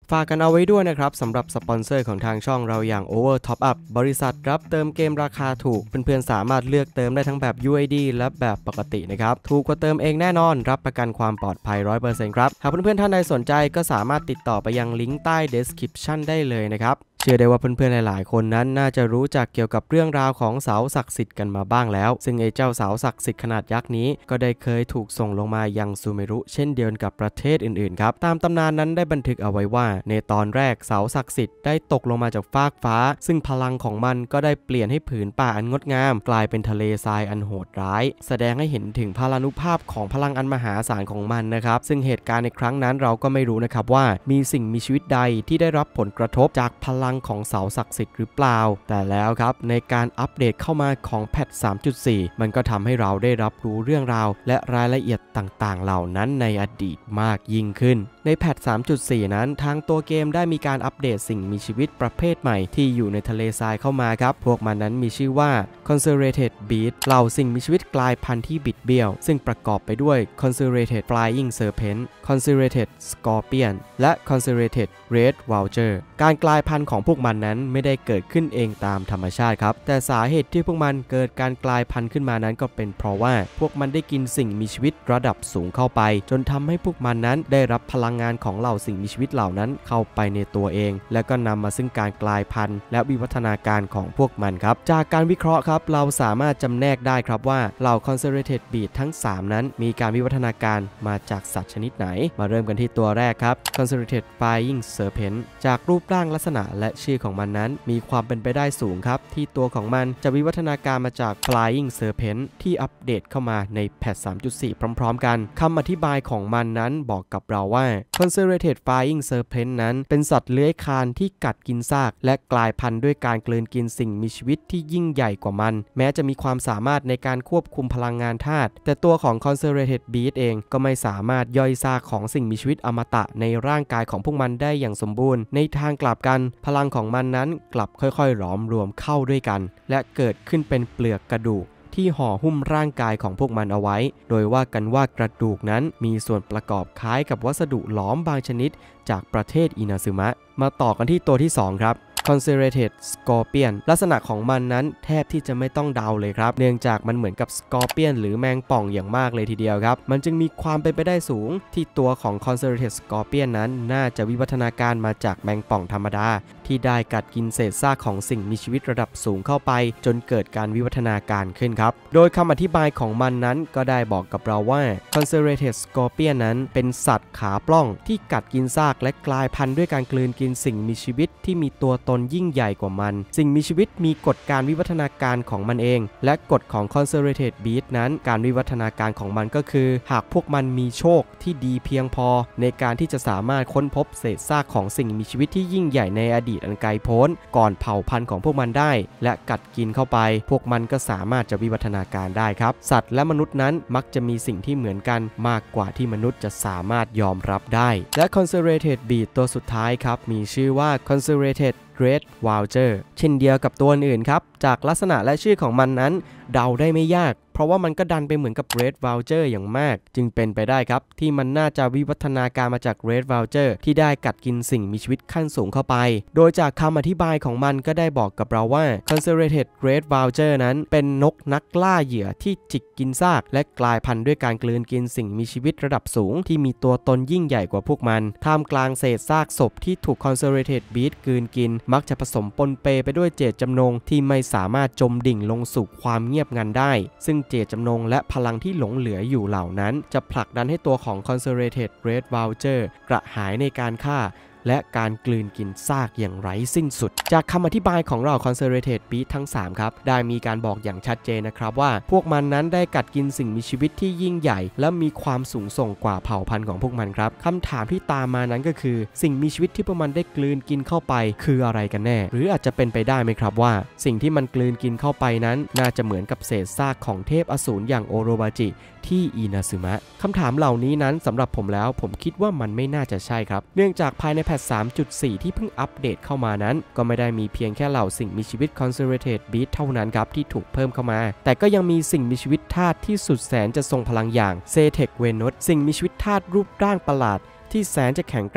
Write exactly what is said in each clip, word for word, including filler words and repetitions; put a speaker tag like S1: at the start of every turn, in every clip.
S1: ฝากกันเอาไว้ด้วยนะครับสำหรับสปอนเซอร์ของทางช่องเราอย่าง Over Top Up บริษัทรับเติมเกมราคาถูกเพื่อนๆสามารถเลือกเติมได้ทั้งแบบ ยู ไอ ดี และแบบปกตินะครับถูกกว่าเติมเองแน่นอนรับประกันความปลอดภัย ร้อยเปอร์เซ็นต์ ครับหากเพื่อนๆท่านใดสนใจก็สามารถติดต่อไปยังลิงก์ใต้ description ได้เลยนะครับเชื่อได้ว่าเพื่อนๆหลายๆคนนั้นน่าจะรู้จักเกี่ยวกับเรื่องราวของเสาศักดิ์สิทธิ์กันมาบ้างแล้วซึ่งไอ้เจ้าเสาศักดิ์สิทธิ์ขนาดยักษ์นี้ก็ได้เคยถูกส่งลงมายังซูเมรุเช่นเดียวกับประเทศอื่นๆครับตามตำนานนั้นได้บันทึกเอาไว้ว่าในตอนแรกเสาศักดิ์สิทธิ์ได้ตกลงมาจากฟากฟ้าซึ่งพลังของมันก็ได้เปลี่ยนให้ผืนป่าอันงดงามกลายเป็นทะเลทรายอันโหดร้ายแสดงให้เห็นถึงพลานุภาพของพลังอันมหาศาลของมันนะครับซึ่งเหตุการณ์ในครั้งนั้นเราก็ไม่รู้นะครับว่ามีสิ่งมีชีวิตใดที่ได้รับผลกระทบจากพลังของเสาศักดิ์สิทธิ์หรือเปล่าแต่แล้วครับในการอัปเดตเข้ามาของแพท สามจุดสี่ มันก็ทำให้เราได้รับรู้เรื่องราวและรายละเอียดต่างๆเหล่านั้นในอดีตมากยิ่งขึ้นในแพท สามจุดสี่ นั้นทางตัวเกมได้มีการอัปเดตสิ่งมีชีวิตประเภทใหม่ที่อยู่ในทะเลทรายเข้ามาครับพวกมันนั้นมีชื่อว่า Conservated Beast เหล่าสิ่งมีชีวิตกลายพันธุ์ที่บิดเบี้ยวซึ่งประกอบไปด้วย Conservated Flying Serpent Conservated Scorpion และ Conservated Red Vulture การกลายพันธุ์ของพวกมันนั้นไม่ได้เกิดขึ้นเองตามธรรมชาติครับแต่สาเหตุที่พวกมันเกิดการกลายพันธุ์ขึ้นมานั้นก็เป็นเพราะว่าพวกมันได้กินสิ่งมีชีวิตระดับสูงเข้าไปจนทำให้พวกมันนั้นได้รับพลังงานของเหล่าสิ่งมีชีวิตเหล่านั้นเข้าไปในตัวเองและก็นำมาซึ่งการกลายพันธุ์และวิวัฒนาการของพวกมันครับจากการวิเคราะห์ครับเราสามารถจำแนกได้ครับว่าเหล่า Conservated Beast ทั้งสามนั้นมีการวิวัฒนาการมาจากสัตว์ชนิดไหนมาเริ่มกันที่ตัวแรกครับ Conservated Flying Serpent จากรูปร่างลักษณะและชื่อของมันนั้นมีความเป็นไปได้สูงครับที่ตัวของมันจะวิวัฒนาการมาจาก Flying Serpent ที่อัปเดตเข้ามาในแพท สามจุดสี่ พร้อมๆกันคำอธิบายของมันนั้นบอกกับเราว่า Conservated Flying Serpent นั้นเป็นสัตว์เลื้อยคลานที่กัดกินซากและกลายพันธุ์ด้วยการกลืนกินสิ่งมีชีวิตที่ยิ่งใหญ่กว่ามันแม้จะมีความสามารถในการควบคุมพลังงานธาตุแต่ตัวของ Conservated Beast เองก็ไม่สามารถย่อยซากของสิ่งมีชีวิตอมตะในร่างกายของพวกมันได้อย่างสมบูรณ์ในทางกลับกันพลังของมันนั้นกลับค่อยๆหลอมรวมเข้าด้วยกันและเกิดขึ้นเป็นเปลือกกระดูกที่ห่อหุ้มร่างกายของพวกมันเอาไว้โดยว่ากันว่ากระดูกนั้นมีส่วนประกอบคล้ายกับวัสดุหลอมบางชนิดจากประเทศอินาซึมะมาต่อกันที่ตัวที่สองครับ Conservated Scorpion ลักษณะของมันนั้นแทบที่จะไม่ต้องเดาเลยครับเนื่องจากมันเหมือนกับ Scorpion หรือแมงป่องอย่างมากเลยทีเดียวครับมันจึงมีความเป็นไปได้สูงที่ตัวของ Conservated Scorpion นั้นน่าจะวิวัฒนาการมาจากแมงป่องธรรมดาที่ได้กัดกินเศษซากของสิ่งมีชีวิตระดับสูงเข้าไปจนเกิดการวิวัฒนาการขึ้นครับโดยคำอธิบายของมันนั้นก็ได้บอกกับเราว่า Conservated Scorpion นั้นเป็นสัตว์ขาปล้องที่กัดกินซากและกลายพันธุ์ด้วยการกลืนกินสิ่งมีชีวิตที่มีตัวตนยิ่งใหญ่กว่ามันสิ่งมีชีวิตมีกฎการวิวัฒนาการของมันเองและกฎของ Conservated Beast นั้นการวิวัฒนาการของมันก็คือหากพวกมันมีโชคที่ดีเพียงพอในการที่จะสามารถค้นพบเศษซากของสิ่งมีชีวิตที่ยิ่งใหญ่ในอดีตอันไกลโพ้นก่อนเผ่าพันธุ์ของพวกมันได้และกัดกินเข้าไปพวกมันก็สามารถจะวิวัฒนาการได้ครับสัตว์และมนุษย์นั้นมักจะมีสิ่งที่เหมือนกันมากกว่าที่มนุษย์จะสามารถยอมรับได้และ Conservated Beast ตัวสุดท้ายครับมีชื่อว่า Conservated Red Vulture เช่นเดียวกับตัวอื่นครับจากลักษณะและชื่อของมันนั้นเดาได้ไม่ยากเพราะว่ามันก็ดันไปเหมือนกับ Red Vulture อย่างมากจึงเป็นไปได้ครับที่มันน่าจะวิวัฒนาการมาจาก Red Vulture ที่ได้กัดกินสิ่งมีชีวิตขั้นสูงเข้าไปโดยจากคำอธิบายของมันก็ได้บอกกับเราว่า Conservated Red Vulture นั้นเป็นนกนักล่าเหยื่อที่จิกกินซากและกลายพันธุ์ด้วยการกลืนกินสิ่งมีชีวิตระดับสูงที่มีตัวตนยิ่งใหญ่กว่าพวกมันท่ามกลางเศษซากศพที่ถูก Conservated Beast กลืนกินมักจะผสมปนเปไปด้วยเจตจำนงที่ไม่สามารถจมดิ่งลงสู่ความเงียบงันได้ซึ่งเจตจำนงและพลังที่หลงเหลืออยู่เหล่านั้นจะผลักดันให้ตัวของ Conservated Red Vulture กระหายในการฆ่าและการกลืนกินซากอย่างไร้สิ้นสุดจากคำอธิบายของเรา Conservated Beast ทั้งสามครับได้มีการบอกอย่างชัดเจนนะครับว่าพวกมันนั้นได้กัดกินสิ่งมีชีวิตที่ยิ่งใหญ่และมีความสูงส่งกว่าเผ่าพันธุ์ของพวกมันครับคำถามที่ตามมานั้นก็คือสิ่งมีชีวิตที่พวกมันได้กลืนกินเข้าไปคืออะไรกันแน่หรืออาจจะเป็นไปได้ไหมครับว่าสิ่งที่มันกลืนกินเข้าไปนั้นน่าจะเหมือนกับเศษซากของเทพอสูรอย่างโอโรบาจิที่อินาซึมะคำถามเหล่านี้นั้นสำหรับผมแล้วผมคิดว่ามันไม่น่าจะใช่ครับเนื่องจากภายในแพท สามจุดสี่ ที่เพิ่งอัปเดตเข้ามานั้นก็ไม่ได้มีเพียงแค่เหล่าสิ่งมีชีวิต Conservated Beast เท่านั้นครับที่ถูกเพิ่มเข้ามาแต่ก็ยังมีสิ่งมีชีวิตธาตุที่สุดแสนจะทรงพลังอย่างเซเทคเวนุสสิ่งมีชีวิตธาตุรูปร่างประหลาดที่แสนจะแข็งแกร่งครับ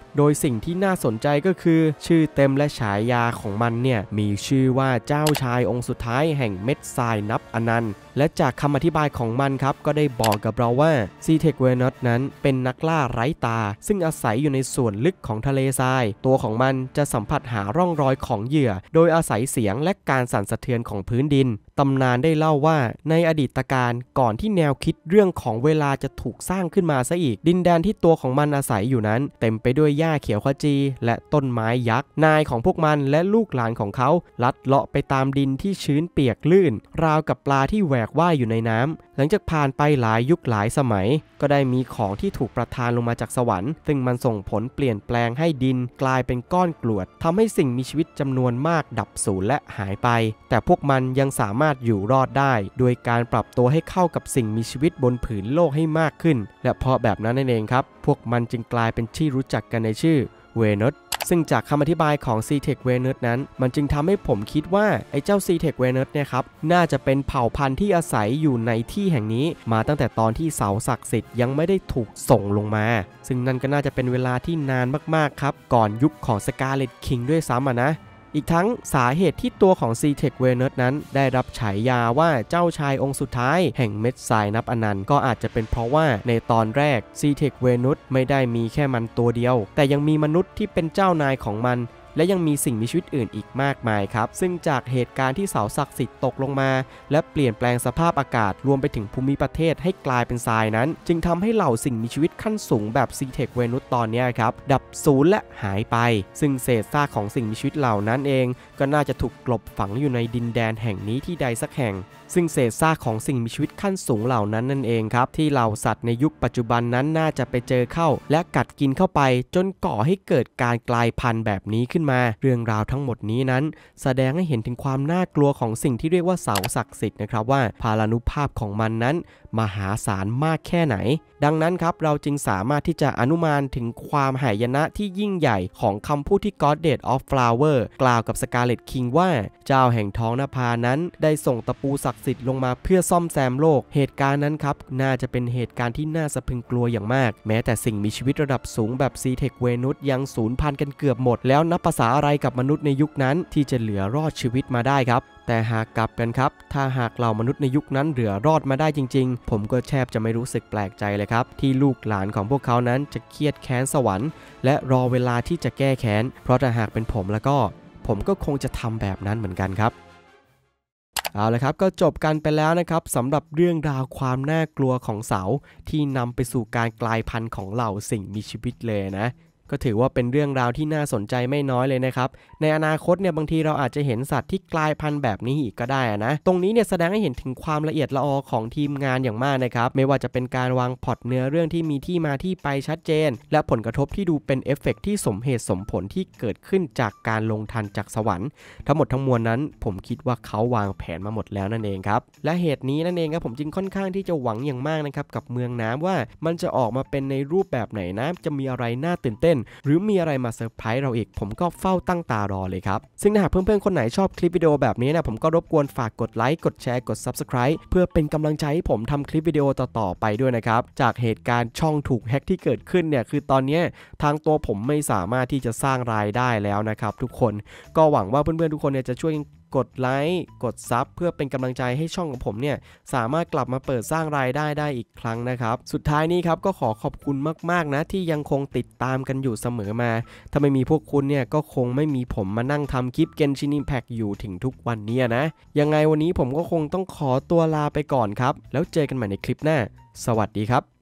S1: โดยสิ่งที่น่าสนใจก็คือชื่อเต็มและฉายาของมันเนี่ยมีชื่อว่าเจ้าชายองค์สุดท้ายแห่งเม็ดทรายนับอนันต์และจากคำอธิบายของมันครับก็ได้บอกกับเราว่าซีเทคเวนัสนั้นเป็นนักล่าไร้ตาซึ่งอาศัยอยู่ในส่วนลึกของทะเลทรายตัวของมันจะสัมผัสหาร่องรอยของเหยื่อโดยอาศัยเสียงและการสั่นสะเทือนของพื้นดินตำนานได้เล่าว่าในอดีตการก่อนที่แนวคิดเรื่องของเวลาจะถูกสร้างขึ้นมาซะอีกดินแดนที่ตัวของมันอาศัยอยู่นั้นเต็มไปด้วยหญ้าเขียวขจีและต้นไม้ยักษ์นายของพวกมันและลูกหลานของเขาลัดเลาะไปตามดินที่ชื้นเปียกลื่นราวกับปลาที่แหวกว่ายอยู่ในน้ำหลังจากผ่านไปหลายยุคหลายสมัยก็ได้มีของที่ถูกประทานลงมาจากสวรรค์ซึ่งมันส่งผลเปลี่ยนแปลงให้ดินกลายเป็นก้อนกรวดทำให้สิ่งมีชีวิตจำนวนมากดับสูญและหายไปแต่พวกมันยังสามารถอยู่รอดได้โดยการปรับตัวให้เข้ากับสิ่งมีชีวิตบนผืนโลกให้มากขึ้นและเพราะแบบนั้นนั่นเองครับพวกมันจึงกลายเป็นที่รู้จักกันในชื่อเวนัสซึ่งจากคำอธิบายของ ซี เทค Venus นั้นมันจึงทำให้ผมคิดว่าไอ้เจ้า ซี เทค Venus เนี่ยครับน่าจะเป็นเผ่าพันธุ์ที่อาศัยอยู่ในที่แห่งนี้มาตั้งแต่ตอนที่เสาศักดิ์สิทธิ์ยังไม่ได้ถูกส่งลงมาซึ่งนั่นก็น่าจะเป็นเวลาที่นานมากๆครับก่อนยุคของ Scarlet King ด้วยซ้ำอ่ะนะอีกทั้งสาเหตุที่ตัวของ ซี เทค Venus นั้นได้รับฉายาว่าเจ้าชายองค์สุดท้ายแห่งเม็ดทรายนับอนันต์ก็อาจจะเป็นเพราะว่าในตอนแรก ซี เทค Venus ไม่ได้มีแค่มันตัวเดียวแต่ยังมีมนุษย์ที่เป็นเจ้านายของมันและยังมีสิ่งมีชีวิตอื่นอีกมากมายครับซึ่งจากเหตุการณ์ที่เสาศักดิ์สิทธิ์ตกลงมาและเปลี่ยนแปลงสภาพอากาศรวมไปถึงภูมิประเทศให้กลายเป็นทรายนั้นจึงทำให้เหล่าสิ่งมีชีวิตขั้นสูงแบบ ซี เทค Venus ตอนนี้ครับดับสูญและหายไปซึ่งเศษซากของสิ่งมีชีวิตเหล่านั้นเองก็น่าจะถูกกลบฝังอยู่ในดินแดนแห่งนี้ที่ใดสักแห่งซึ่งเศษซากของสิ่งมีชีวิตขั้นสูงเหล่านั้นนั่นเองครับที่เหล่าสัตว์ในยุคปัจจุบันนั้นน่าจะไปเจอเข้าและกัดกินเข้าไปจนก่อให้เกิดการกลายพันธุ์แบบนี้ขึ้นมาเรื่องราวทั้งหมดนี้นั้นแสดงให้เห็นถึงความน่ากลัวของสิ่งที่เรียกว่าเสาศักดิ์สิทธิ์นะครับว่าพารานุภาพของมันนั้นมหาศาลมากแค่ไหนดังนั้นครับเราจึงสามารถที่จะอนุมานถึงความหายนะที่ยิ่งใหญ่ของคำพูดที่ Goddess of Flower กล่าวกับ Scarlet King ว่าเจ้าแห่งท้องนภานั้นได้ส่งตะปูศักดิ์สิทธิ์ลงมาเพื่อซ่อมแซมโลกเหตุการณ์นั้นครับน่าจะเป็นเหตุการณ์ที่น่าสะพรึงกลัวอย่างมากแม้แต่สิ่งมีชีวิตระดับสูงแบบ ซี เทค Venus ยังสูญพันธุ์กันเกือบหมดแล้วนับภาษาอะไรกับมนุษย์ในยุคนั้นที่จะเหลือรอดชีวิตมาได้ครับแต่หากกลับกันครับถ้าหากเหล่ามนุษย์ในยุคนั้นเหลือรอดมาได้จริงๆผมก็แทบจะไม่รู้สึกแปลกใจเลยครับที่ลูกหลานของพวกเขานั้นจะเครียดแค้นสวรรค์และรอเวลาที่จะแก้แค้นเพราะถ้าหากเป็นผมแล้วก็ผมก็คงจะทำแบบนั้นเหมือนกันครับเอาละครับก็จบกันไปแล้วนะครับสำหรับเรื่องราวความน่ากลัวของเสาที่นำไปสู่การกลายพันธุ์ของเหล่าสิ่งมีชีวิตเลยนะก็ถือว่าเป็นเรื่องราวที่น่าสนใจไม่น้อยเลยนะครับในอนาคตเนี่ยบางทีเราอาจจะเห็นสัตว์ที่กลายพันธุ์แบบนี้อีกก็ได้นะตรงนี้เนี่ยแสดงให้เห็นถึงความละเอียดละออของทีมงานอย่างมากนะครับไม่ว่าจะเป็นการวางพล็อตเนื้อเรื่องที่มีที่มาที่ไปชัดเจนและผลกระทบที่ดูเป็นเอฟเฟกต์ที่สมเหตุสมผลที่เกิดขึ้นจากการลงทันจากสวรรค์ทั้งหมดทั้งมวลนั้นผมคิดว่าเขาวางแผนมาหมดแล้วนั่นเองครับและเหตุนี้นั่นเองครับผมจึงค่อนข้างที่จะหวังอย่างมากนะครับกับเมืองน้ำว่ามันจะออกมาเป็นในรูปแบบไหนนะจะมีอะไรน่าตื่นเต้นหรือมีอะไรมาเซอร์ไพรส์เราอีกผมก็เฝ้าตั้งตารอเลยครับซึ่งถ้าหากเพื่อนๆคนไหนชอบคลิปวิดีโอแบบนี้นะผมก็รบกวนฝากกดไลค์กดแชร์กด ซับสไครบ์ เพื่อเป็นกำลังใจให้ผมทำคลิปวิดีโอต่อๆไปด้วยนะครับจากเหตุการณ์ช่องถูกแฮ็กที่เกิดขึ้นเนี่ยคือตอนนี้ทางตัวผมไม่สามารถที่จะสร้างรายได้แล้วนะครับทุกคนก็หวังว่าเพื่อนๆทุกคนเนี่ยจะช่วยกดไลค์กดซับเพื่อเป็นกำลังใจให้ช่องของผมเนี่ยสามารถกลับมาเปิดสร้างรายได้ได้อีกครั้งนะครับสุดท้ายนี้ครับก็ขอขอบคุณมากๆนะที่ยังคงติดตามกันอยู่เสมอมาถ้าไม่มีพวกคุณเนี่ยก็คงไม่มีผมมานั่งทำคลิป Genshin Impact อยู่ถึงทุกวันนี้นะยังไงวันนี้ผมก็คงต้องขอตัวลาไปก่อนครับแล้วเจอกันใหม่ในคลิปหน้าสวัสดีครับ